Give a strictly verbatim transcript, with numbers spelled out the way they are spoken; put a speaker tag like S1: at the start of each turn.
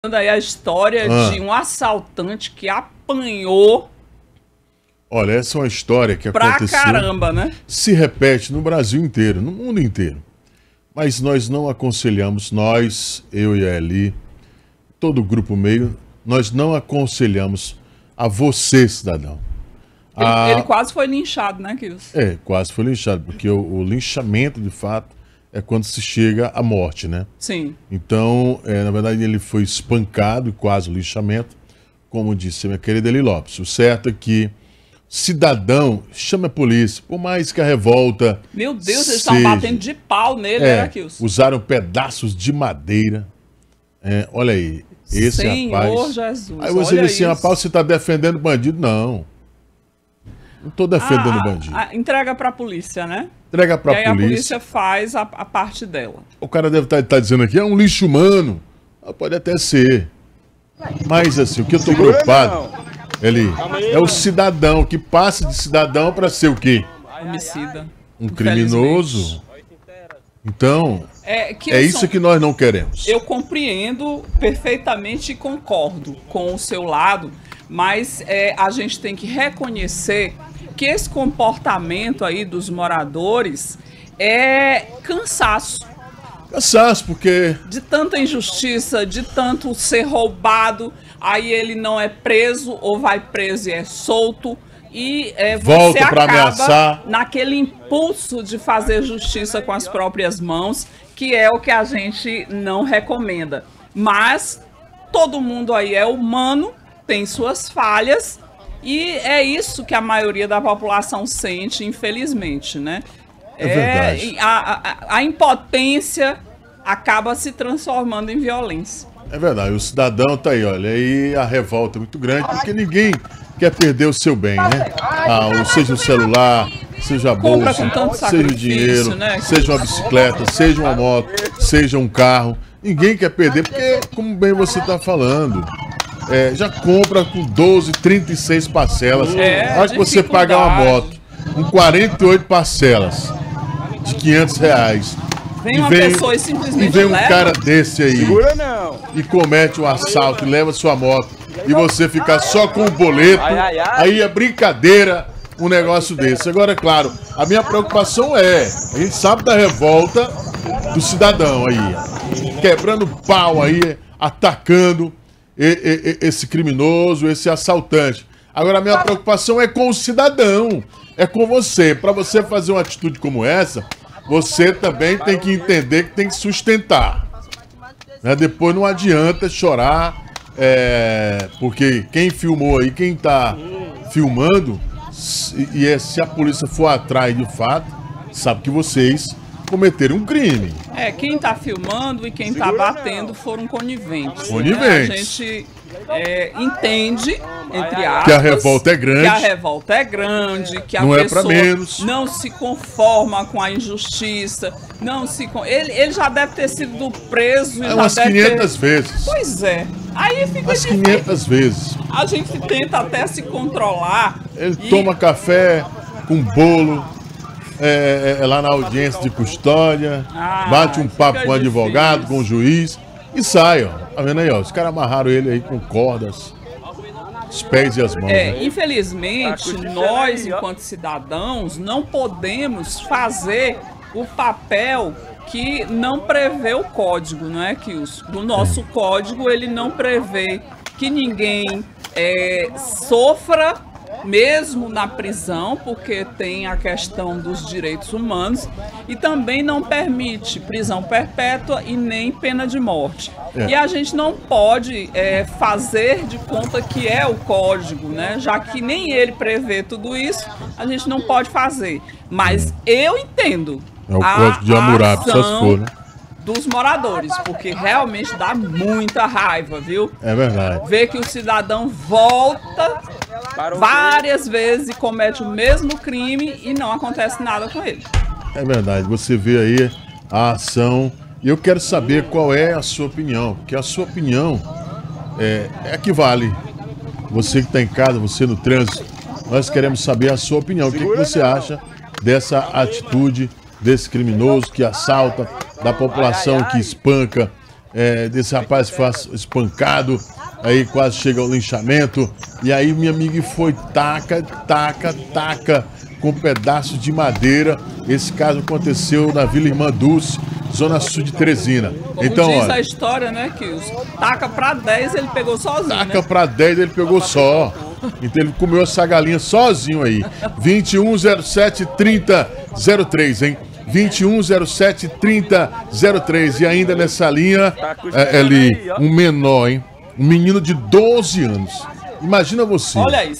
S1: Aí a história ah. de um assaltante que apanhou.
S2: Olha, essa é uma história que
S1: pra
S2: aconteceu.
S1: Pra caramba, né?
S2: Se repete no Brasil inteiro, no mundo inteiro. Mas nós não aconselhamos, nós, eu e a Eli, todo o grupo meio, nós não aconselhamos a você, cidadão.
S1: Ele,
S2: a...
S1: ele quase foi linchado, né, Kilson?
S2: É, quase foi linchado, porque o, o linchamento, de fato, é quando se chega à morte, né?
S1: Sim.
S2: Então, é, na verdade, ele foi espancado, quase o linchamento, como disse a minha querida Eli Lopes. O certo é que cidadão chame a polícia, por mais que a revolta.
S1: Meu Deus, eles estavam batendo de pau nele,
S2: é,
S1: né, Kilson?
S2: Usaram pedaços de madeira. É, olha aí, esse
S1: Senhor
S2: rapaz.
S1: Jesus.
S2: Aí você diz assim, rapaz, você está defendendo bandido? Não. Não estou defendendo
S1: a,
S2: bandido.
S1: A, entrega para a polícia, né?
S2: Entrega para a
S1: polícia. E aí a polícia faz a, a parte dela.
S2: O cara deve estar tá, tá dizendo aqui, é um lixo humano. Pode até ser. Mas assim, o que eu estou preocupado, Eli, é o cidadão que passa de cidadão para ser o quê?
S1: Homicida.
S2: Um criminoso. Então, é, que é isso que nós não queremos.
S1: Eu compreendo perfeitamente e concordo com o seu lado, mas é, a gente tem que reconhecer que esse comportamento aí dos moradores é cansaço.
S2: Cansaço, porque...
S1: De tanta injustiça, de tanto ser roubado, aí ele não é preso, ou vai preso e é solto, e é, você
S2: volta para
S1: acaba
S2: ameaçar.
S1: Naquele impulso de fazer justiça com as próprias mãos, que é o que a gente não recomenda. Mas todo mundo aí é humano, tem suas falhas, e é isso que a maioria da população sente, infelizmente, né?
S2: É verdade.
S1: É, a, a, a impotência acaba se transformando em violência.
S2: É verdade, o cidadão tá aí, olha, aí a revolta é muito grande, porque ninguém quer perder o seu bem, né? Ah, seja o celular, seja a bolsa, seja o dinheiro, né? Seja uma bicicleta, seja uma moto, seja um carro. Ninguém quer perder, porque, como bem você está falando, é, já compra com doze, trinta e seis parcelas.
S1: É,
S2: Acho que você paga uma moto com quarenta e oito parcelas de quinhentos reais.
S1: Vem uma
S2: vem,
S1: pessoa e simplesmente
S2: e vem um
S1: leva.
S2: cara desse aí
S3: Segura não.
S2: E comete um assalto e leva sua moto e você ficar só com o boleto, ai, ai, ai. Aí é brincadeira um negócio desse. Agora, é claro, a minha preocupação é, a gente sabe da revolta do cidadão aí, quebrando pau aí, atacando e, e, esse criminoso, esse assaltante. Agora, a minha preocupação é com o cidadão, é com você. Para você fazer uma atitude como essa, você também tem que entender que tem que sustentar. Né? Depois não adianta chorar, é, porque quem filmou aí, quem está filmando, e é, se a polícia for atrás de fato, sabe que vocês cometeram um crime.
S1: É, quem está filmando e quem está batendo foram coniventes.
S2: Coniventes.
S1: Né? A gente é, entende, entre aspas,
S2: que a revolta é grande.
S1: Que a revolta é grande, que a
S2: não
S1: pessoa
S2: é pra menos.
S1: Não se conforma com a injustiça, não se ele, ele já deve ter sido preso.
S2: É umas quinhentas
S1: ter...
S2: vezes.
S1: Pois é. Aí fica
S2: umas quinhentas vezes.
S1: A gente tenta até se controlar.
S2: Ele e... toma café com bolo. É, é, é lá na audiência de custódia, ah, bate um papo com o advogado, difícil. Com o juiz e sai, ó. Tá vendo aí, ó? Os caras amarraram ele aí com cordas, os pés e as mãos.
S1: É,
S2: né?
S1: Infelizmente, nós, enquanto cidadãos, não podemos fazer o papel que não prevê o código, não é, Kilson? Do nosso é. código, ele não prevê que ninguém é, sofra mesmo na prisão, porque tem a questão dos direitos humanos, e também não permite prisão perpétua e nem pena de morte. É. E a gente não pode é, fazer de conta que é o código, né? Já que nem ele prevê tudo isso, a gente não pode fazer. Mas eu entendo.
S2: É o código de Hammurabi, se for, né?
S1: Dos moradores, porque realmente dá muita raiva, viu?
S2: É verdade.
S1: Ver que o cidadão volta várias vezes e comete o mesmo crime e não acontece nada com ele.
S2: É verdade, você vê aí a ação e eu quero saber qual é a sua opinião, porque a sua opinião é, é a que vale. Você que está em casa, você no trânsito, nós queremos saber a sua opinião. O que, que você acha dessa atitude desse criminoso que assalta, da população que espanca é, desse rapaz que foi espancado, aí quase chega ao linchamento. E aí minha amiga foi taca, taca, taca com um pedaço de madeira. Esse caso aconteceu na Vila Irmã Dulce, zona sul de Teresina.
S1: Como
S2: então,
S1: diz
S2: olha,
S1: a história, né, que os taca pra dez ele pegou sozinho,
S2: taca
S1: né?
S2: pra dez ele pegou só. Então ele comeu essa galinha sozinho aí. vinte e um zero sete trinta zero três, hein? vinte e um zero sete trinta zero três. E ainda nessa linha, é, ali, um menor, hein? Um menino de doze anos. Imagina você.
S1: Olha isso.